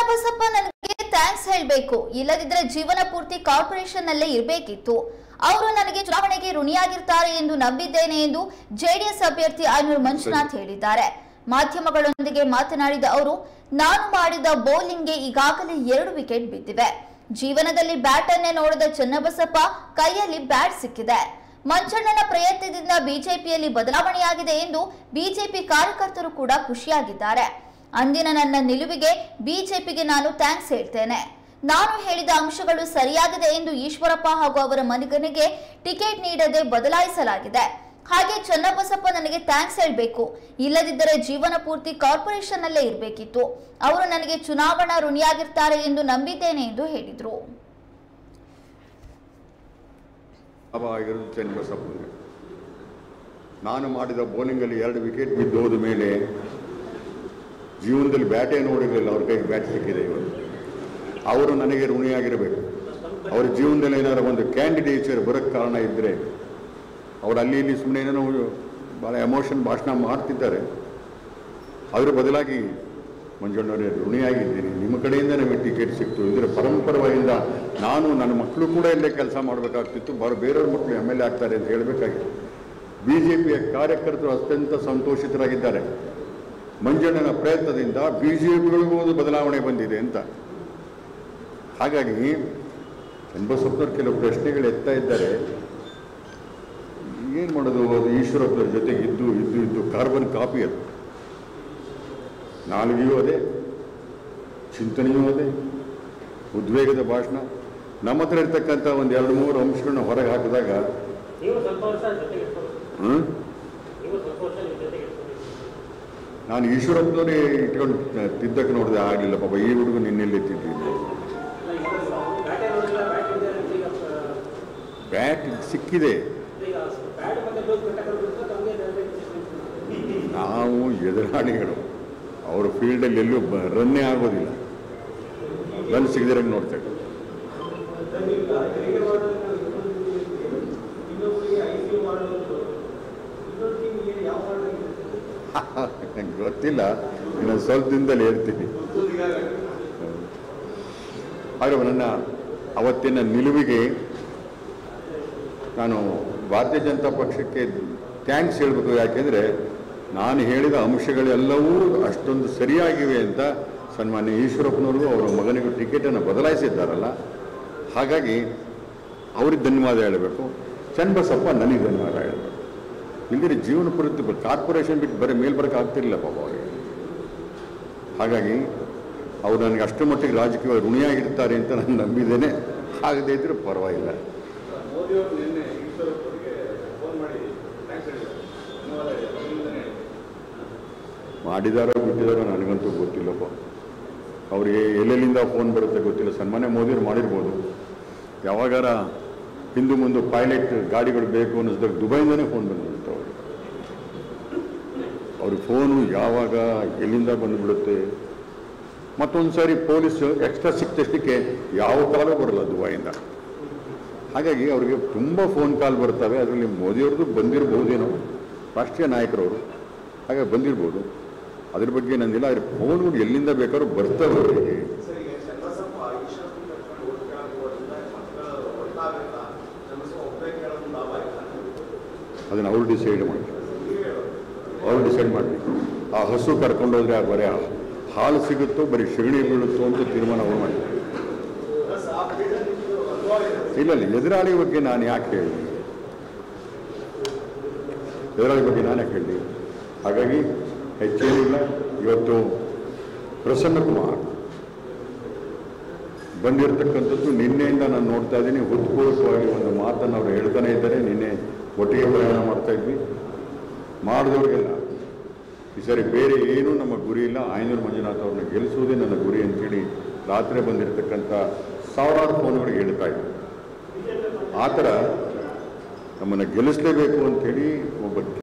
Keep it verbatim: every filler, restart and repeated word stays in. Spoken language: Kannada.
ಚನ್ನಬಸಪ್ಪ ನನಗೆ ಥ್ಯಾಂಕ್ಸ್ ಹೇಳಬೇಕು, ಇಲ್ಲದಿದ್ದರೆ ಜೀವನ ಪೂರ್ತಿ ಕಾರ್ಪೊರೇಷನ್ ನಲ್ಲೇ ಇರಬೇಕಿತ್ತು. ಅವರು ನನಗೆ ಚುನಾವಣೆಗೆ ಋಣಿಯಾಗಿರ್ತಾರೆ ಎಂದು ನಂಬಿದ್ದೇನೆ ಎಂದು ಜೆಡಿಎಸ್ ಅಭ್ಯರ್ಥಿ ಆಯನೂರು ಮಂಜುನಾಥ್ ಹೇಳಿದ್ದಾರೆ. ಮಾಧ್ಯಮಗಳೊಂದಿಗೆ ಮಾತನಾಡಿದ ಅವರು, ನಾನು ಮಾಡಿದ ಬೌಲಿಂಗ್ಗೆ ಈಗಾಗಲೇ ಎರಡು ವಿಕೆಟ್ ಬಿದ್ದಿವೆ. ಜೀವನದಲ್ಲಿ ಬ್ಯಾಟ್ ಅನ್ನೇ ನೋಡಿದ ಚನ್ನಬಸಪ್ಪ ಕೈಯಲ್ಲಿ ಬ್ಯಾಟ್ ಸಿಕ್ಕಿದೆ. ಮಂಚಣ್ಣನ ಪ್ರಯತ್ನದಿಂದ ಬಿಜೆಪಿಯಲ್ಲಿ ಬದಲಾವಣೆಯಾಗಿದೆ ಎಂದು ಬಿಜೆಪಿ ಕಾರ್ಯಕರ್ತರು ಕೂಡ ಖುಷಿಯಾಗಿದ್ದಾರೆ. ಅಂದಿನ ನನ್ನ ನಿಲುವಿಗೆ ಬಿಜೆಪಿಗೆ ನಾನು ಥ್ಯಾಂಕ್ಸ್ ಹೇಳ್ತೇನೆ. ನಾನು ಹೇಳಿದ ಅಂಶಗಳು ಸರಿಯಾಗಿದೆ ಎಂದು ಈಶ್ವರಪ್ಪ ಹಾಗೂ ಅವರ ಮಗನಿಗೆ ಟಿಕೆಟ್ ನೀಡದೆ ಬದಲಾಯಿಸಲಾಗಿದೆ. ಹಾಗೆ ಚನ್ನಬಸಪ್ಪ ನನಗೆ ಥ್ಯಾಂಕ್ಸ್ ಹೇಳಬೇಕು, ಇಲ್ಲದಿದ್ದರೆ ಜೀವನ ಪೂರ್ತಿ ಕಾರ್ಪೊರೇಷನ್ ನಲ್ಲೇ ಇರಬೇಕಿತ್ತು. ಅವರು ನನಗೆ ಚುನಾವಣಾ ಋಣಿಯಾಗಿರ್ತಾರೆ ಎಂದು ನಂಬಿದ್ದೇನೆ ಎಂದು ಹೇಳಿದರು. ಚನ್ನಬಸಪ್ಪನಿಗೆ ನಾನು ಮಾಡಿದ ಬೌಲಿಂಗಲ್ಲಿ ಎರಡು ವಿಕೆಟ್ ಬಿದ್ದೋದ ಮೇಲೆ ಜೀವನದಲ್ಲಿ ಬ್ಯಾಟೇ ನೋಡಿರಲಿಲ್ಲ, ಅವ್ರ ಕೈಗೆ ಬ್ಯಾಟ್ ಸಿಕ್ಕಿದೆ. ಇವತ್ತು ಅವರು ನನಗೆ ಋಣಿಯಾಗಿರಬೇಕು. ಅವರ ಜೀವನದಲ್ಲಿ ಏನಾದ್ರು ಒಂದು ಕ್ಯಾಂಡಿಡೇಚರ್ ಬರೋಕ್ಕೆ ಕಾರಣ ಇದ್ದರೆ, ಅವರು ಅಲ್ಲಿ ಇಲ್ಲಿ ಸುಮ್ಮನೆ ಏನೋ ಭಾಳ ಎಮೋಷನ್ ಭಾಷಣ ಮಾಡ್ತಿದ್ದಾರೆ. ಅದರ ಬದಲಾಗಿ ಮಂಜಣ್ಣವರೇ ಋಣಿಯಾಗಿದ್ದೀನಿ, ನಿಮ್ಮ ಕಡೆಯಿಂದ ನಮಗೆ ಟಿಕೆಟ್ ಸಿಕ್ತು. ಇದರ ಪರಂಪರವಾಗಿಂದ ನಾನು ನನ್ನ ಮಕ್ಕಳು ಕೂಡ ಇಲ್ಲೇ ಕೆಲಸ ಮಾಡಬೇಕಾಗ್ತಿತ್ತು, ಬರೋ ಬೇರೆಯವ್ರ ಮಕ್ಕಳು ಎಮ್ ಎಲ್ ಎ ಆಗ್ತಾರೆ ಅಂತ ಹೇಳಬೇಕಾಗಿತ್ತು. ಬಿ ಜೆ ಪಿಯ ಕಾರ್ಯಕರ್ತರು ಅತ್ಯಂತ ಸಂತೋಷಿತರಾಗಿದ್ದಾರೆ. ಮಂಜಣ್ಣನ ಪ್ರಯತ್ನದಿಂದ ಬಿ ಜೆ ಪಿಗಳಿಗೂ ಒಂದು ಬದಲಾವಣೆ ಬಂದಿದೆ ಅಂತ. ಹಾಗಾಗಿ ಚನ್ನಬಸಪ್ಪನವ್ರು ಕೆಲವು ಪ್ರಶ್ನೆಗಳು ಎತ್ತಾ ಇದ್ದಾರೆ. ಏನು ಮಾಡೋದು, ಅದು ಈಶ್ವರಪ್ಪನವ್ರ ಜೊತೆಗೆ ಇದ್ದು ಇದ್ದು ಇದ್ದು ಕಾರ್ಬನ್ ಕಾಪಿ. ಅದು ನಾಲ್ಗೆಯೂ ಅದೇ, ಚಿಂತನೆಯೂ ಅದೇ, ಉದ್ವೇಗದ ಭಾಷಣ. ನಮ್ಮ ಹತ್ರ ಇರ್ತಕ್ಕಂಥ ಒಂದು ಎರಡು ಮೂರು ಅಂಶಗಳನ್ನ ಹೊರಗೆ ಹಾಕಿದಾಗ ಹ್ಞೂ ನಾನು ಈಶ್ವರಪ್ಪನವರೇ ಇಟ್ಕೊಂಡು ತಿದ್ದಕ್ಕೆ ನೋಡಿದೆ, ಆಗಲಿಲ್ಲ ಪಾಪ. ಈ ಹುಡುಗ ನಿನ್ನೆಲ್ಲಿ ತಿದ್ದಿದ್ದು, ಬ್ಯಾಟ್ ಸಿಕ್ಕಿದೆ. ನಾವು ಎದುರಾಳಿಗಳು, ಅವ್ರ ಫೀಲ್ಡಲ್ಲಿ ಎಲ್ಲೂ ರನ್ನೇ ಆಗೋದಿಲ್ಲ, ರನ್ ಸಿಗದಿರಂಗೆ ನೋಡ್ತೇವೆ. ನಂಗೆ ಗೊತ್ತಿಲ್ಲ, ಇನ್ನೊಂದು ಸ್ವಲ್ಪ ದಿನದಲ್ಲಿ ಹೇಳ್ತೀನಿ. ಆದರೆ ನನ್ನ ಅವತ್ತಿನ ನಿಲುವಿಗೆ ನಾನು ಭಾರತೀಯ ಜನತಾ ಪಕ್ಷಕ್ಕೆ ಥ್ಯಾಂಕ್ಸ್ ಹೇಳಬೇಕು. ಯಾಕೆಂದರೆ ನಾನು ಹೇಳಿದ ಅಂಶಗಳೆಲ್ಲವೂ ಅಷ್ಟೊಂದು ಸರಿಯಾಗಿವೆ ಅಂತ ಸನ್ಮಾನ್ಯ ಈಶ್ವರಪ್ಪನವ್ರಿಗೂ ಅವರ ಮಗನಿಗೂ ಟಿಕೆಟನ್ನು ಬದಲಾಯಿಸಿದ್ದಾರಲ್ಲ, ಹಾಗಾಗಿ ಅವ್ರಿಗೆ ಧನ್ಯವಾದ ಹೇಳಬೇಕು. ಚನ್ನಬಸಪ್ಪ ನನಗೆ ಧನ್ಯವಾದ ಹೇಳಬೇಕು. ಇಲ್ಲದಿದ್ರೆ ಜೀವನ ಪೂರ್ತಿ ಕಾರ್ಪೊರೇಷನ್ ಬಿಟ್ಟು ಬರೀ ಮೇಲ್ ಬರೋಕ್ಕೆ ಆಗ್ತಿರಲಿಲ್ಲ ಪಾಪ ಅವರಿಗೆ. ಹಾಗಾಗಿ ಅವರು ನನಗೆ ಅಷ್ಟು ಮಟ್ಟಿಗೆ ರಾಜಕೀಯ ಋಣಿಯಾಗಿರ್ತಾರೆ ಅಂತ ನಾನು ನಂಬಿದ್ದೇನೆ. ಆಗದೇ ಇದ್ರೂ ಪರವಾಗಿಲ್ಲ. ಮಾಡಿದಾರೋ ಬಿಟ್ಟಿದಾರೋ ನನಗಂತೂ ಗೊತ್ತಿಲ್ಲಪ್ಪ. ಅವರಿಗೆ ಎಲ್ಲೆಲ್ಲಿಂದ ಫೋನ್ ಬರುತ್ತೆ ಗೊತ್ತಿಲ್ಲ. ಸನ್ಮಾನ್ಯ ಮೋದಿಯವರು ಮಾಡಿರ್ಬೋದು. ಯಾವಾಗಾರ ಹಿಂದೂ ಮುಂದೆ ಪೈಲಟ್ ಗಾಡಿಗಳು ಬೇಕು ಅನ್ನಿಸಿದಾಗ ದುಬೈಯಿಂದನೇ ಫೋನ್ ಬಂದುಬಿಡುತ್ತೆ ಅವ್ರಿಗೆ. ಅವ್ರಿಗೆ ಫೋನು ಯಾವಾಗ ಎಲ್ಲಿಂದ ಬಂದುಬಿಡುತ್ತೆ. ಮತ್ತೊಂದು ಸಾರಿ ಪೊಲೀಸ್ ಎಕ್ಸ್ಟ್ರಾ ಸಿಕ್ತಷ್ಟಕ್ಕೆ ಯಾವ ಕಾಲೂ ಬರಲ್ಲ ದುಬೈಯಿಂದ. ಹಾಗಾಗಿ ಅವರಿಗೆ ತುಂಬ ಫೋನ್ ಕಾಲ್ ಬರ್ತವೆ. ಅದರಲ್ಲಿ ಮೋದಿಯವ್ರದ್ದು ಬಂದಿರ್ಬೋದೇನೋ, ರಾಷ್ಟ್ರೀಯ ನಾಯಕರವರು, ಹಾಗಾಗಿ ಬಂದಿರ್ಬೋದು. ಅದ್ರ ಬಗ್ಗೆ ನಂದಿಲ್ಲ. ಆದರೆ ಫೋನ್ಗಳು ಎಲ್ಲಿಂದ ಬೇಕಾದ್ರೂ ಬರ್ತವೆ ಅವರಿಗೆ. ಅದನ್ನು ಅವ್ರು ಡಿಸೈಡ್ ಮಾಡಿ ಅವ್ರು ಡಿಸೈಡ್ ಮಾಡಬೇಕು. ಆ ಹಸು ಕರ್ಕೊಂಡೋದ್ರೆ ಆ ಬರೀ ಹಾಲು ಸಿಗುತ್ತೋ ಬರೀ ಸಗಣಿ ಬೀಳುತ್ತೋ ಅಂತ ತೀರ್ಮಾನ ಅವ್ರು ಮಾಡಿ. ಇಲ್ಲ ಇಲ್ಲ ಎದುರಾಳಿ ಬಗ್ಗೆ ನಾನು ಯಾಕೆ ಹೇಳಿ, ಎದುರಾಳಿ ಬಗ್ಗೆ ನಾನು ಯಾಕೆ ಹೇಳಿ. ಹಾಗಾಗಿ ಹೆಚ್ಚೇನಿಲ್ಲ. ಇವತ್ತು ಪ್ರಸನ್ನ ಕುಮಾರ್ ಬಂದಿರತಕ್ಕಂಥದ್ದು ನಿನ್ನೆಯಿಂದ ನಾನು ನೋಡ್ತಾ ಇದ್ದೀನಿ. ಉತ್ಪೂರ್ವಕವಾಗಿ ಒಂದು ಮಾತನ್ನು ಅವರು ಹೇಳ್ತಾನೆ ಇದ್ದಾರೆ. ನಿನ್ನೆ ಒಟ್ಟಿಗೆ ಪ್ರಯಾಣ ಮಾಡ್ತಾ ಇದ್ವಿ. ಮಾಡಿದವ್ರಿಗೆಲ್ಲ ಈ ಸರಿ ಬೇರೆ ಏನೂ ನಮ್ಮ ಗುರಿ ಇಲ್ಲ, ಆಯನೂರು ಮಂಜುನಾಥ್ ಅವ್ರನ್ನ ಗೆಲ್ಲಿಸುವುದೇ ನನ್ನ ಗುರಿ ಅಂತೇಳಿ ರಾತ್ರಿ ಬಂದಿರತಕ್ಕಂಥ ಸಾವಿರಾರು ಫೋನ್ಗಳಿಗೆ ಹೇಳ್ತಾ ಇದ್ವಿ. ಆ ಥರ ನಮ್ಮನ್ನು ಗೆಲ್ಲಿಸಲೇಬೇಕು ಅಂಥೇಳಿ ಒಬ್ಬ